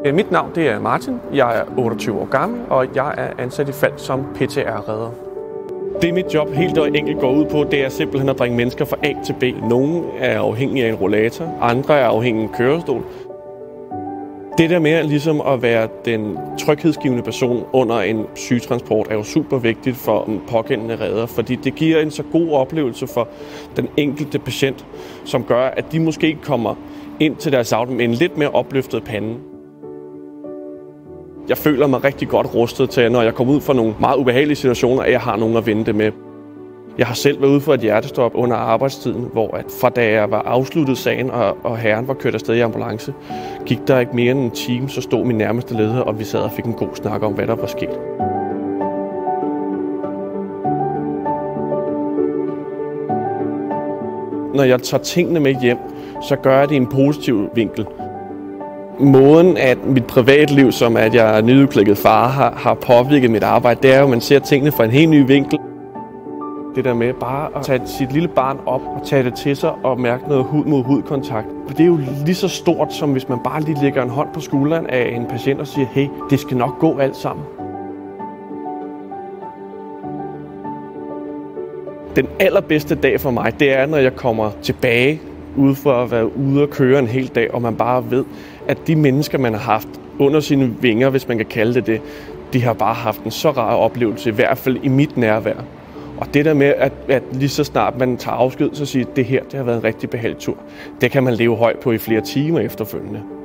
Mit navn det er Martin, jeg er 28 år gammel, og jeg er ansat i Falck som PTR-redder. Det mit job helt og enkelt går ud på, det er simpelthen at bringe mennesker fra A til B. Nogle er afhængige af en rollator, andre er afhængige af en kørestol. Det der med ligesom at være den tryghedsgivende person under en sygetransport er jo super vigtigt for den pågældende redder, fordi det giver en så god oplevelse for den enkelte patient, som gør, at de måske kommer ind til deres afdeling med en lidt mere opløftet pande. Jeg føler mig rigtig godt rustet til, når jeg kommer ud fra nogle meget ubehagelige situationer, at jeg har nogen at vente med. Jeg har selv været ude for et hjertestop under arbejdstiden, hvor fra da jeg var afsluttet sagen, og herren var kørt afsted i ambulance, gik der ikke mere end en time, så stod min nærmeste leder, og vi sad og fik en god snak om, hvad der var sket. Når jeg tager tingene med hjem, så gør jeg det i en positiv vinkel. Måden, at mit privatliv, som at jeg er nyudklækket far, har påvirket mit arbejde, det er jo, at man ser tingene fra en helt ny vinkel. Det der med bare at tage sit lille barn op og tage det til sig og mærke noget hud mod hud kontakt. Det er jo lige så stort, som hvis man bare lige lægger en hånd på skulderen af en patient og siger, hey, det skal nok gå alt sammen. Den allerbedste dag for mig, det er, når jeg kommer tilbage ude for at være ude og køre en hel dag, og man bare ved, at de mennesker, man har haft under sine vinger, hvis man kan kalde det, de har bare haft en så rar oplevelse, i hvert fald i mit nærvær. Og det der med, at lige så snart man tager afsked, så siger det her, det har været en rigtig behagelig tur. Det kan man leve højt på i flere timer efterfølgende.